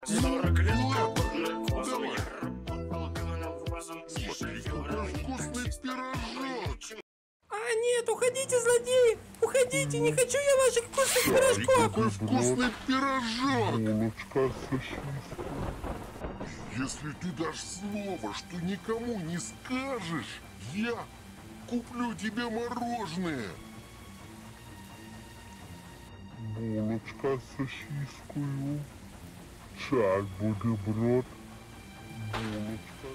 40 лет давай. Смотри, какой вкусный пирожок. А, нет, уходите, злодеи! Уходите, не хочу я ваших вкусных пирожков! Какой вкусный пирожок! Булочка с сосиской. Если ты дашь слово, что никому не скажешь, я куплю тебе мороженое. Булочка с сосискою. Чай, бутерброд. Булочка.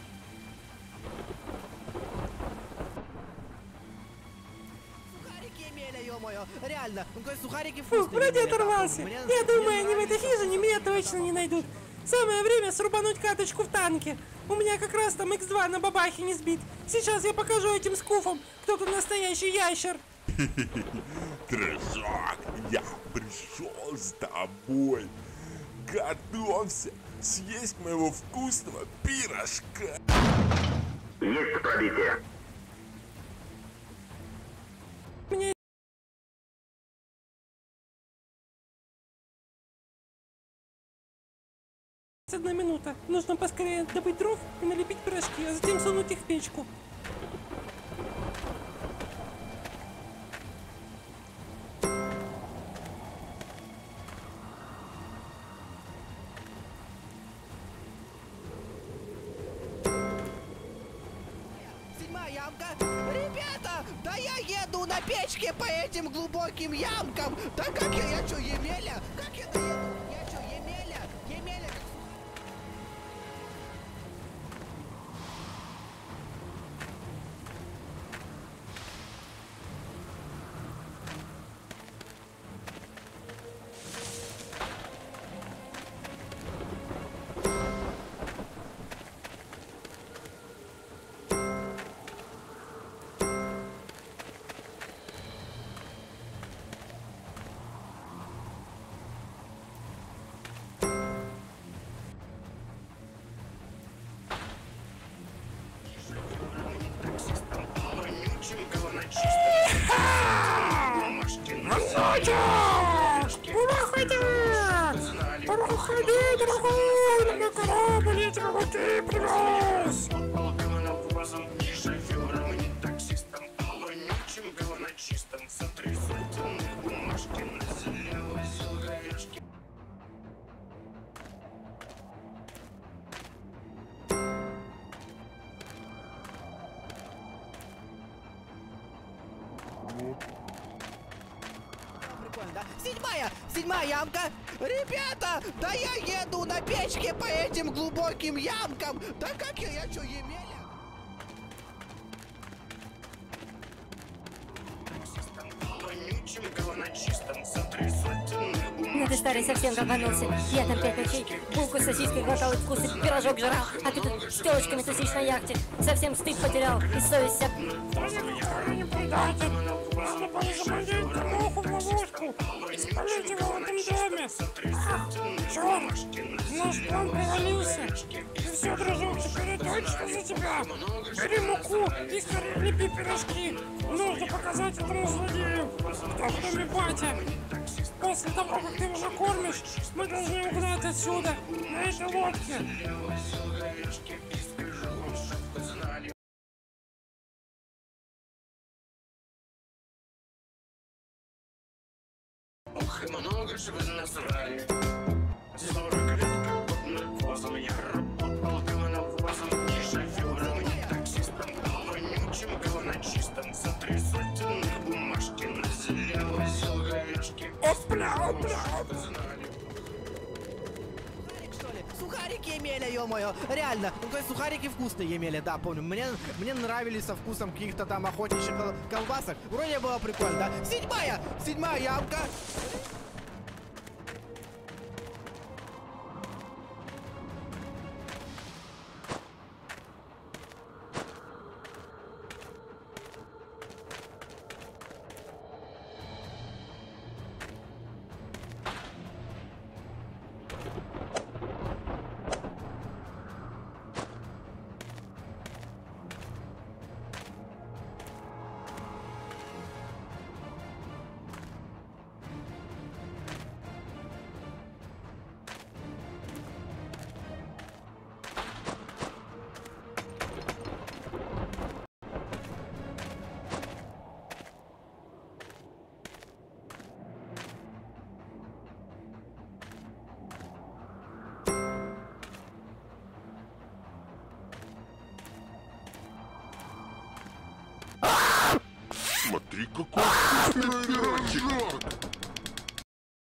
Сухарики имели, ё-моё, реально, ну какой сухарики Фух, вкусные. вроде Емеля, да, оторвался. мне- Я думаю, они в мне этой хижине меня точно не найдут. Самое время срубануть каточку в танке. У меня как раз там X2 на бабахе не сбит. Сейчас я покажу этим скуфам, кто тут настоящий ящер. Дружок, я пришел с тобой. Готовься съесть моего вкусного пирожка. Есть пробитие. Мне 1 минута. Нужно поскорее добыть дров и налепить пирожки, а затем сунуть их в печку. Седьмая ямка. Ребята, да я еду на печке по этим глубоким ямкам. Да как я чё, Емеля? Как я доеду? Я чё, Емеля? Емеля, как Проходи, дорогой, на мой корабль, я тебя вот и привез! прикольно, да? Седьмая ямка. Ребята, да я еду на печке по этим глубоким ямкам. Да как я чё, Емеля? Ну ты, старый, совсем долбанулся. Я там 5 ночей булку с сосиской глотал и вкусный пирожок жрал, а ты тут с телочками тусишь на яхте. Совсем стыд потерял и совесть вся. Не предатель! Надо было заманить Тимоху в ловушку и спалить его в этом доме! Ах, черт! Наш план провалился! Ну все, дружок, теперь я точно за тебя! Бери муку и скорее лепи пирожки! Нужно показать этому злодею, кто в доме батя! После того, как ты уже кормишь, мы должны угнать отсюда, на этой лодке! Ох, и много же вы насрали. 40 лет как под наркозом я работал говновозом и шофером, и таксистом, вонючим говночистом. За 3 сотен бумажки на зеле возил говешки. Опля, опля! Сухарик, что ли? Сухарики Емеля, ё-моё, реально, ну какой сухарики вкусные Емеля, да, помню. Мне нравились со вкусом каких-то там охотничьих колбасок. Вроде было прикольно, да? Седьмая ямка. Смотри, какой вкусный пирожок!